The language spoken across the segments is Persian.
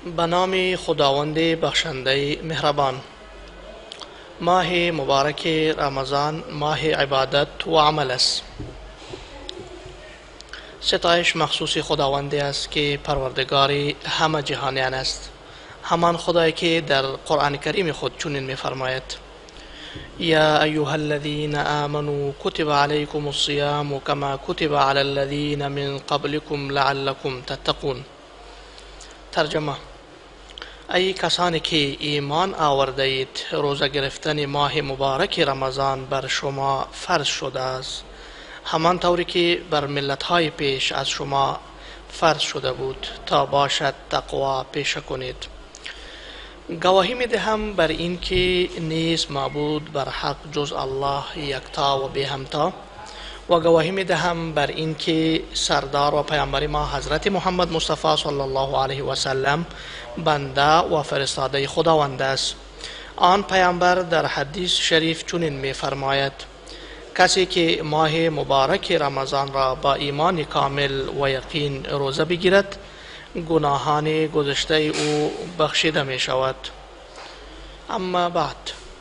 به نام خداوند بخشنده مهربان. ماه مبارک رمضان ماه عبادت و عمل است. ستایش مخصوص خداوندی است که پروردگار همه جهانیان است. همان خدایی که در قرآن کریم خود چنین می‌فرماید: یا ایها الذین آمنوا کتب علیکم الصیام کما کتب علی الذین من قبلکم لعلکم تتقون. ترجمه: ای کسانی که ایمان آورده اید، روزه گرفتن ماه مبارک رمضان بر شما فرض شده است، همان طوری که بر ملت‌های پیش از شما فرض شده بود، تا باشد تقوا پیشه کنید. گواهی می دهم بر این که نیست معبود بر حق جز الله یکتا و بی همتا، و گواهی می دهم بر این که سردار و پیامبر ما حضرت محمد مصطفی صلی الله علیه و سلم بنده و فرستاده خداوند است. آن پیامبر در حدیث شریف چنین می فرماید: کسی که ماه مبارک رمضان را با ایمان کامل و یقین روزه بگیرد، گناهان گذشته او بخشیده می شود. اما بعد،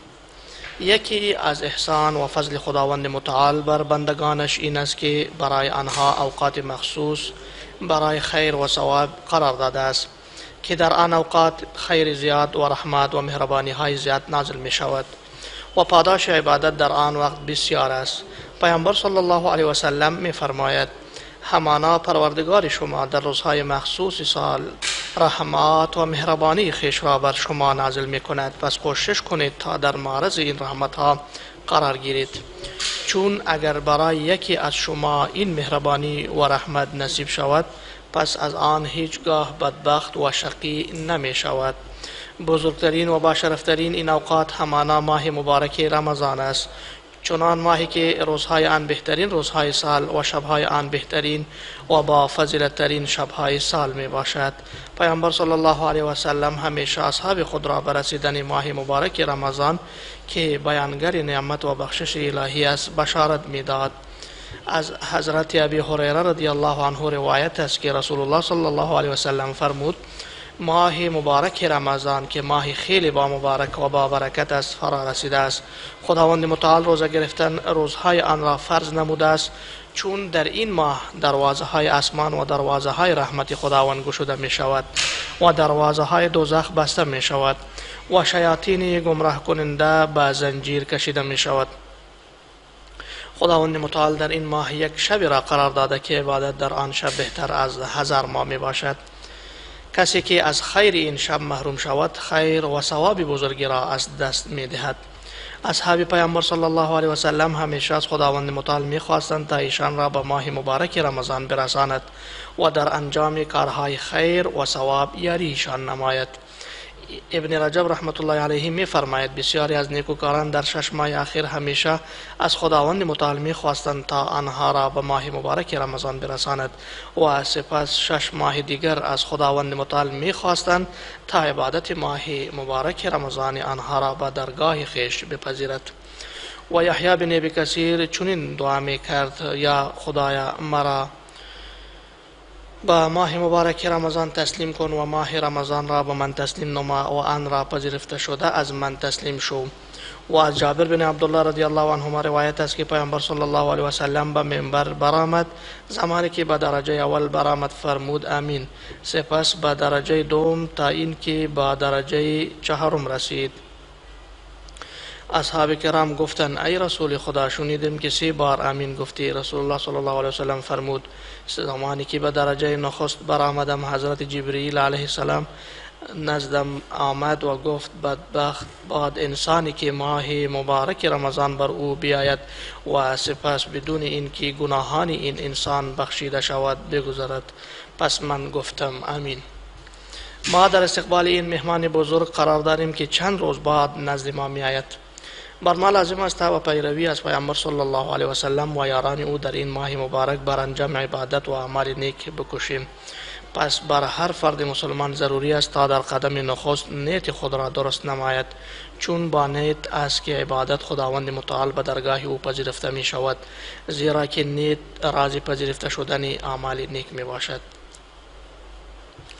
یکی از احسان و فضل خداوند متعال بر بندگانش این است که برای آنها اوقات مخصوص برای خیر و ثواب قرار داده است که در آن اوقات خیر زیاد و رحمت و مهربانی های زیاد نازل می شود و پاداش عبادت در آن وقت بسیار است. پیامبر صلی الله علیه و سلم می فرماید: همانا پروردگار شما در روزهای مخصوص سال رحمت و مهربانی خویش را بر شما نازل می کند، پس کوشش کنید تا در معرض این رحمت ها قرار گیرید، چون اگر برای یکی از شما این مهربانی و رحمت نصیب شود، پس از آن هیچگاه بدبخت و شقی نمی شود. بزرگترین و باشرفترین این اوقات همانا ماه مبارک رمضان است، چنان ماهی که روزهای آن بهترین روزهای سال و شبهای آن بهترین و با فضیلت ترین شبهای سال می باشد. پیامبر صلی الله علیه و سلم همیشه اصحاب خود را به رسیدن ماه مبارک رمضان که بیانگر نعمت و بخشش الهی است بشارت می داد. از حضرت ابی هریره رضی الله عنه روایت است که رسول الله صلی الله علیه و سلم فرمود: ماه مبارک رمضان که ماهی خیلی با مبارک و با برکت است فرا رسیده است. خداوند متعال روزه گرفتن روزهای آن را فرض نموده است، چون در این ماه دروازه های آسمان و دروازه های رحمت خداوند گشوده می شود و دروازه های دوزخ بسته می شود و شیاطین گمراه کننده به زنجیر کشیده می شود. خداوند متعال در این ماه یک شب را قرار داده که عبادت در آن شب بهتر از 1000 ماه می باشد. کسی که از خیر این شب محروم شود، خیر و ثواب بزرگی را از دست می دهد. اصحاب پیامبر صلی الله علیه و سلم همیشه از خداوند متعال می خواستند تا ایشان را به ماه مبارک رمضان برساند و در انجام کارهای خیر و ثواب یاریشان نماید. ابن رجب رحمت الله علیه می فرماید: بسیاری از نیکوکاران در 6 ماه اخیر همیشه از خداوند متعال می خواستند تا آنها را به ماه مبارک رمضان برساند و سپس 6 ماه دیگر از خداوند متعال می خواستند تا عبادت ماه مبارک رمضان آنها را به درگاه خویش بپذیرد. و یحیی بن ابی کثیر چنین دعا می کرد: یا خدایا، مرا با ماه مبارک رمضان تسلیم کن و ماه رمضان را به من تسلیم نما و آن را پذیرفته شده از من تسلیم شو. و از جابر بن عبدالله رضی الله عنهما روایت است که پیامبر صلی الله علیه و سلم به منبر برآمد. زمانی که به درجه اول برآمد فرمود: آمین. سپس به درجه دوم تا اینکه به درجه چهارم رسید. اصحاب کرام گفتند: ای رسول خدا، شنیدیم که 3 بار آمین گفتی. رسول الله صلی الله علیه و سلم فرمود: زمانی که به درجه نخست برآمدم، حضرت جبرئیل علیه السلام نزدم آمد و گفت: بدبخت باد انسانی که ماه مبارک رمضان بر او بیاید و سپس بدون اینکه گناهان این انسان بخشیده شود بگذرد. پس من گفتم: آمین. ما در استقبال این مهمان بزرگ قرار داریم که چند روز بعد نزد ما می آید. بر ما لازم است و پیروی از پیامبر صلی الله علیه و سلم و یاران او در این ماه مبارک بر انجام عبادت و اعمال نیک بکوشیم. پس بر هر فرد مسلمان ضروری است تا در قدم نخست نیت خود را درست نماید، چون با نیت است که عبادت خداوند متعال به درگاه او پذیرفته می شود، زیرا که نیت راز پذیرفته شدن اعمال نیک می باشد.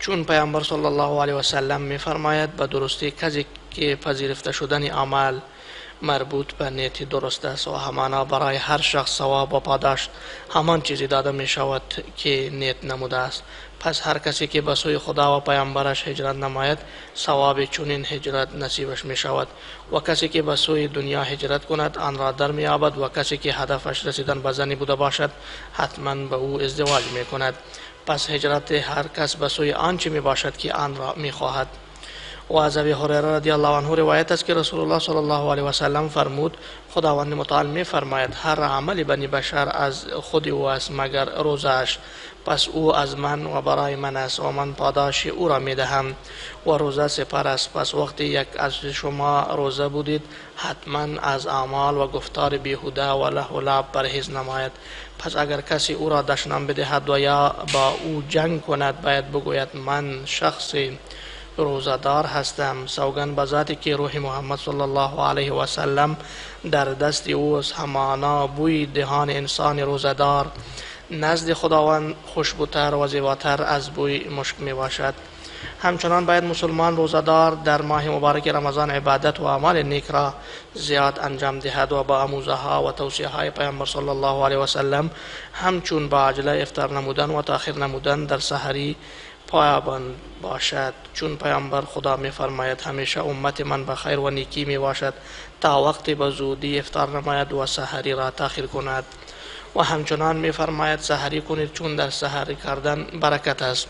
چون پیامبر صلی الله علیه و سلم می‌فرماید به درستی کسی که پذیرفته شدن عمل مربوط به نیت درست است و همانا برای هر شخص ثواب و پاداش همان چیزی داده می شود که نیت نموده است. پس هر کسی که به سوی خدا و پیامبرش هجرت نماید ثواب چنین هجرت نصیبش می شود و کسی که به سوی دنیا هجرت کند آن را در می یابد و کسی که هدفش رسیدن به زنی بوده باشد حتما به او ازدواج می کند. پس هجرت هر کس به سوی آنچه می باشد که آن را می خواهد. و از ابی هریره رضی الله عنه روایت است که رسول الله صلی الله علیه و سلم فرمود خداوند متعال می فرماید هر عمل بنی بشر از خود او است مگر روزه‌اش، پس او از من و برای من است و من پاداش او را می دهم و روزه سپر است. پس وقتی یک از شما روزه بودید حتما از اعمال و گفتار بیهوده و له و لعب پرهیز نماید. پس اگر کسی او را دشنام بدهد و یا با او جنگ کند باید بگوید من شخصی روزدار هستم، سوگند به ذاتی که روح محمد صلی الله علیه و سلم در دست او است، همانا بوی دهان انسان روزدار نزد خداوند خوشبوتر و زیباتر از بوی مشک می باشد. همچنان باید مسلمان روزدار در ماه مبارک رمضان عبادت و اعمال نیک را زیاد انجام دهد و با آموزه ها و توصیه های پیامبر صلی الله علیه و سلم همچون با عجله افطار نمودن و تأخیر نمودن در سحری پایبند باشد. چون پیامبر خدا می فرماید همیشه امت من به خیر و نیکی می باشد تا وقتی به زودی افطار نماید و سحری را تأخیر کند. و همچنان می فرماید سحری کنید چون در سحری کردن برکت است.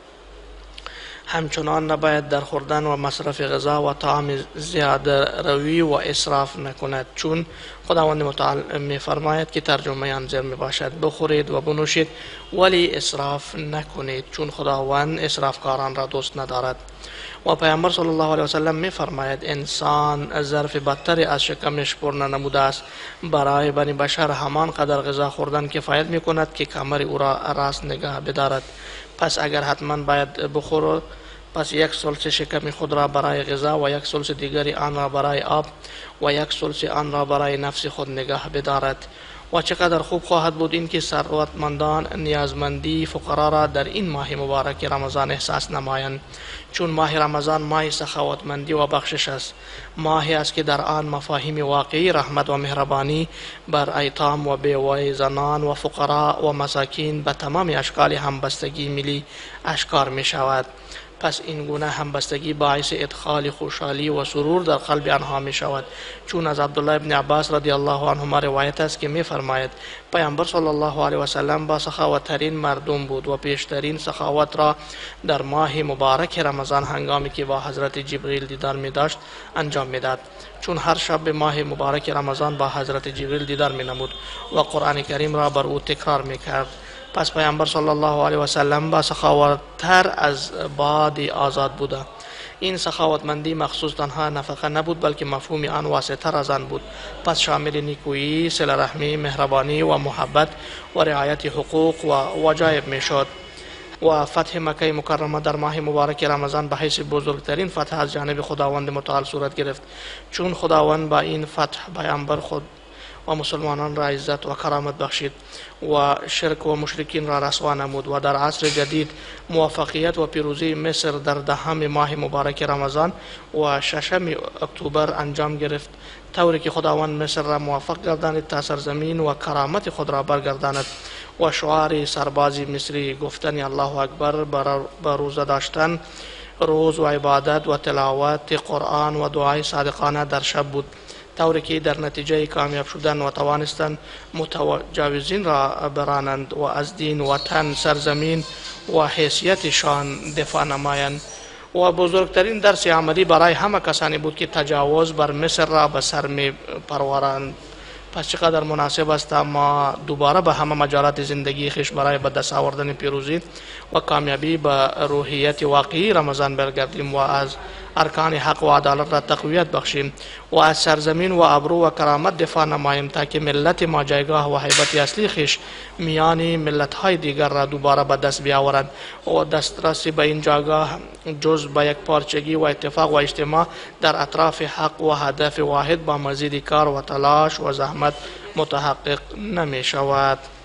همچنان نباید در خوردن و مصرف غذا و طعام زیاده روی و اسراف نکند، چون خداوند متعال می فرماید که ترجمه آن زیر می باشد بخورید و بنوشید ولی اسراف نکنید چون خداوند اسرافکاران را دوست ندارد. و پیامبر صلی الله علیه و سلم می فرماید انسان ظرف بدتری از شکمش پر ننموده است. برای بنی بشر همان قدر غذا خوردن کفایت می کند که کمر او را راست نگاه بدارد. پس اگر حتما باید بخورد پس یک ثلث شکم خود را برای غذا و یک ثلث دیگری آن را برای آب و یک ثلث آن را برای نفس خود نگاه بدارد. و چقدر خوب خواهد بود اینکه ثروتمندان نیازمندی فقرا را در این ماه مبارک رمضان احساس نمایند، چون ماه رمضان ماه سخاوتمندی و بخشش است. ماهی است که در آن مفاهیم واقعی رحمت و مهربانی بر ایتام و بیوه زنان و فقرا و مساکین به تمام اشکال همبستگی ملی اشکار می شود. پس این گونه همبستگی باعث ادخال خوشحالی و سرور در قلب آنها می شود. چون از عبدالله ابن عباس رضی الله عنهما روایت است که می فرماید پیامبر صلی الله علیه و سلم با سخاوتترین مردم بود و پیشترین سخاوت را در ماه مبارک رمضان هنگامی که با حضرت جبریل دیدار می داشت انجام می داد، چون هر شب به ماه مبارک رمضان با حضرت جبریل دیدار می نمود و قرآن کریم را بر او تکرار می کرد. پس پیامبر صلی الله علیه و سلم با سخاوتتر از باد آزاد بوده. این سخاوتمندی مخصوص تنها نفقه نبود بلکه مفهوم آن واسع‌تر از آن بود. پس شامل نیکویی، صله رحمی، مهربانی و محبت و رعایت حقوق و وجایب می شد. و فتح مکه مکرمه در ماه مبارک رمضان به حیث بزرگترین فتح از جانب خداوند متعال صورت گرفت، چون خداوند با این فتح پیامبر خود و مسلمانان را عزت و کرامت بخشید و شرک و مشرکین را رسوا نمود. و در عصر جدید موفقیت و پیروزی مصر در دهم ماه مبارک رمضان و 6 اکتبر انجام گرفت، طوری که خداوند مصر را موفق گردانید تا سرزمین و کرامت خود را برگرداند. و شعار سربازی مصری گفتن الله اکبر بر روزه داشتن روز و عبادت و تلاوت قرآن و دعای صادقانه در شب بود، طوری که در نتیجه کامیاب شدن و توانستن متجاوزین را برانند و از دین، وطن، سرزمین و حیثیتشان دفاع نمایند. و بزرگترین درس عملی برای همه کسانی بود که تجاوز بر مصر را به سر می پرورند. پس چقدر مناسب است ما دوباره به همه مجالات زندگی خویش برای به دست آوردن پیروزی و کامیابی به روحیت واقعی رمضان برگردیم و از ارکان حق و عدالت را تقویت بخشیم و از سرزمین و ابرو و کرامت دفاع نماییم تا که ملت ما جایگاه و هیبت اصلی خویش میان ملت های دیگر را دوباره به دست بیاورند و دسترسی به این جایگاه جز به یک پارچگی و اتفاق و اجتماع در اطراف حق و هدف واحد با مزید کار و تلاش و زحمت متحقق نمی شود.